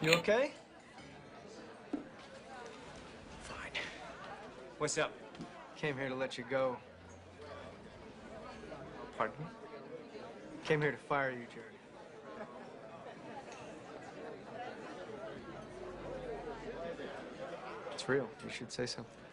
You okay? Fine. What's up? Came here to let you go. Pardon me? Came here to fire you, Jared. It's real. You should say something.